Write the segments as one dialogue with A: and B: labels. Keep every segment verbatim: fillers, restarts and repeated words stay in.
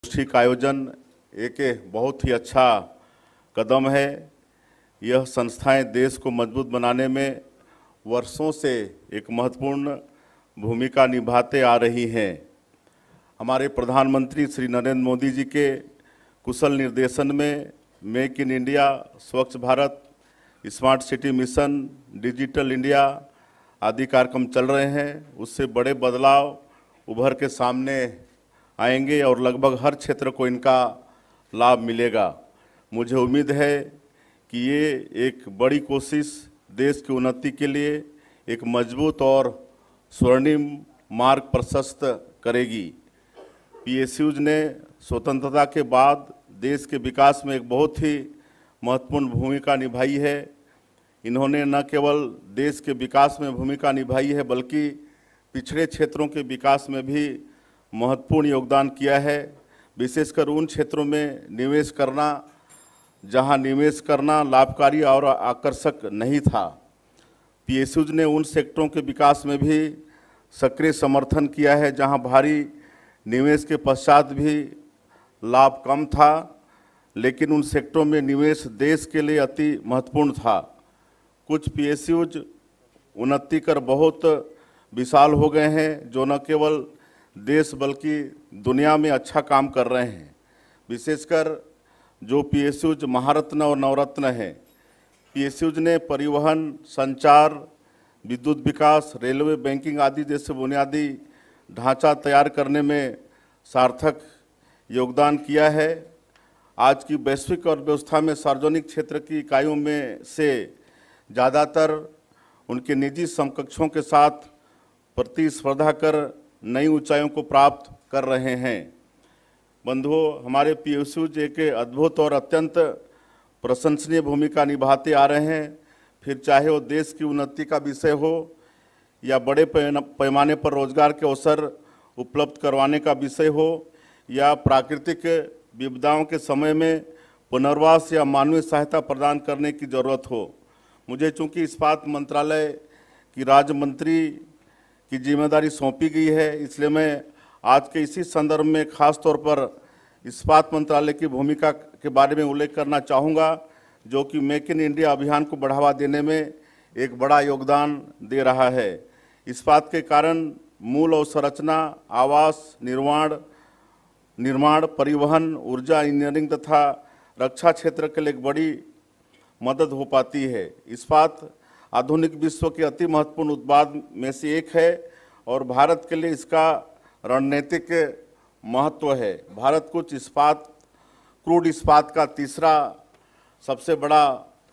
A: गोष्ठी का आयोजन एक बहुत ही अच्छा कदम है। यह संस्थाएं देश को मजबूत बनाने में वर्षों से एक महत्वपूर्ण भूमिका निभाते आ रही हैं। हमारे प्रधानमंत्री श्री नरेंद्र मोदी जी के कुशल निर्देशन में make in India, Swachh Bharat, smart city mission, digital India आदि कार्यक्रम चल रहे हैं। उससे बड़े बदलाव उभर के सामने आएंगे और लगभग हर क्षेत्र को इनका लाभ मिलेगा। मुझे उम्मीद है कि ये एक बड़ी कोशिश देश की उन्नति के लिए एक मजबूत और स्वर्णिम मार्ग प्रशस्त करेगी। पीएसयूज ने स्वतंत्रता के बाद देश के विकास में एक बहुत ही महत्वपूर्ण भूमिका निभाई है। इन्होंने न केवल देश के विकास में भूमिका निभाई है बल्कि पिछड़े क्षेत्रों के विकास में भी महत्वपूर्ण योगदान किया है। विशेषकर उन क्षेत्रों में निवेश करना जहां निवेश करना लाभकारी और आकर्षक नहीं था। पीएसयूज ने उन सेक्टरों के विकास में भी सक्रिय समर्थन किया है जहां भारी निवेश के पश्चात भी लाभ कम था, लेकिन उन सेक्टरों में निवेश देश के लिए अति महत्वपूर्ण था। कुछ पीएसयूज उन्नति कर बहुत विशाल हो गए हैं जो न केवल देश बल्कि दुनिया में अच्छा काम कर रहे हैं। विशेषकर जो पीएसयूज महारत्न और नवरत्न हैं। पीएसयूज ने परिवहन, संचार, विद्युत विकास, रेलवे, बैंकिंग आदि जैसे बुनियादी ढांचा तैयार करने में सार्थक योगदान किया है। आज की वैश्विक अर्थव्यवस्था में सार्वजनिक क्षेत्र की इकाइयों में से ज़्यादातर उनके निजी समकक्षों के साथ प्रतिस्पर्धा कर नई ऊंचाइयों को प्राप्त कर रहे हैं। बंधुओं, हमारे पीएसयूज एक अद्भुत और अत्यंत प्रशंसनीय भूमिका निभाते आ रहे हैं। फिर चाहे वो देश की उन्नति का विषय हो या बड़े पैमाने पर रोजगार के अवसर उपलब्ध करवाने का विषय हो या प्राकृतिक विपदाओं के समय में पुनर्वास या मानवीय सहायता प्रदान करने की ज़रूरत हो। मुझे चूँकि इस्पात मंत्रालय की राज्य मंत्री की जिम्मेदारी सौंपी गई है, इसलिए मैं आज के इसी संदर्भ में खास तौर पर इस्पात मंत्रालय की भूमिका के बारे में उल्लेख करना चाहूँगा, जो कि मेक इन इंडिया अभियान को बढ़ावा देने में एक बड़ा योगदान दे रहा है। इस्पात के कारण मूल अवसंरचना, आवास निर्माण निर्माण परिवहन, ऊर्जा, इंजीनियरिंग तथा रक्षा क्षेत्र के लिए एक बड़ी मदद हो पाती है। इस्पात आधुनिक विश्व के अति महत्वपूर्ण उत्पाद में से एक है और भारत के लिए इसका रणनीतिक महत्व है। भारत कुछ इस्पात क्रूड इस्पात का तीसरा सबसे बड़ा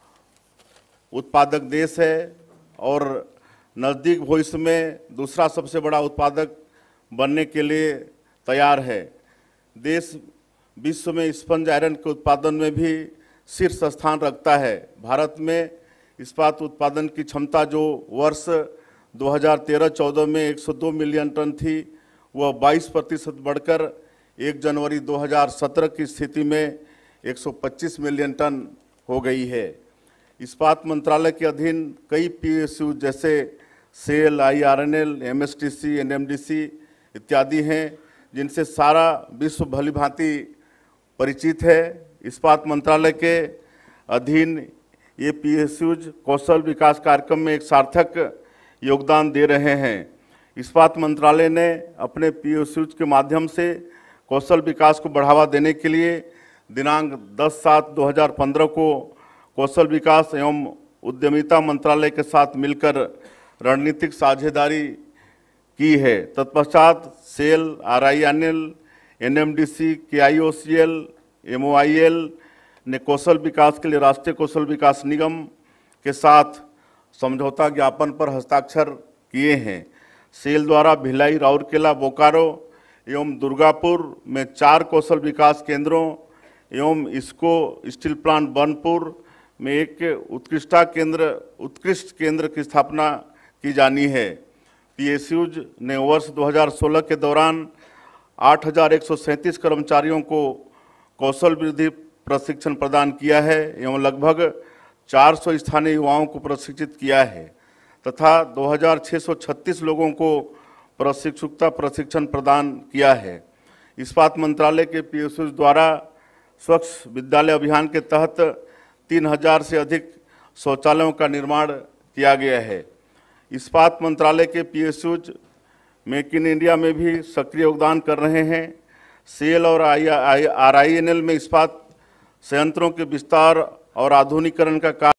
A: उत्पादक देश है और नज़दीक भविष्य में दूसरा सबसे बड़ा उत्पादक बनने के लिए तैयार है। देश विश्व में स्पंज आयरन के उत्पादन में भी शीर्ष स्थान रखता है। भारत में इस्पात उत्पादन की क्षमता जो वर्ष दो हज़ार तेरह चौदह में एक सौ दो मिलियन टन थी, वह बाईस प्रतिशत बढ़कर एक जनवरी दो हज़ार सत्रह की स्थिति में एक सौ पच्चीस मिलियन टन हो गई है। इस्पात मंत्रालय के अधीन कई पीएसयू जैसे सेल, आईआरएनएल, एमएसटीसी, एनएमडीसी इत्यादि हैं, जिनसे सारा विश्व भली भांति परिचित है। इस्पात मंत्रालय के अधीन ये पीएसयूज कौशल विकास कार्यक्रम में एक सार्थक योगदान दे रहे हैं। इस्पात मंत्रालय ने अपने पीएसयूज के माध्यम से कौशल विकास को बढ़ावा देने के लिए दिनांक दस सात दो हज़ार पंद्रह को कौशल विकास एवं उद्यमिता मंत्रालय के साथ मिलकर रणनीतिक साझेदारी की है। तत्पश्चात SAIL, RINL, NMDC, KIOCL, MOIL ने कौशल विकास के लिए राष्ट्रीय कौशल विकास निगम के साथ समझौता ज्ञापन पर हस्ताक्षर किए हैं। सेल द्वारा भिलाई, राउरकेला, बोकारो एवं दुर्गापुर में चार कौशल विकास केंद्रों एवं इसको स्टील प्लांट बनपुर में एक उत्कृष्टता केंद्र उत्कृष्ट केंद्र की स्थापना की जानी है। पीएसयूज ने वर्ष दो हज़ार सोलह के दौरान आठ हज़ार एक सौ सैंतीस कर्मचारियों को कौशल वृद्धि प्रशिक्षण प्रदान किया है एवं लगभग चार सौ स्थानीय युवाओं को प्रशिक्षित किया है तथा दो हज़ार छः सौ छत्तीस लोगों को प्रशिक्षुता प्रशिक्षण प्रदान किया है। इस्पात मंत्रालय के पी एस यू द्वारा स्वच्छ विद्यालय अभियान के तहत तीन हजार से अधिक शौचालयों का निर्माण किया गया है। इस्पात मंत्रालय के P S Us make in India में भी सक्रिय योगदान कर रहे हैं। सेल और आर आई एन एल में इस्पात संयंत्रों के विस्तार और आधुनिकीकरण का कार्य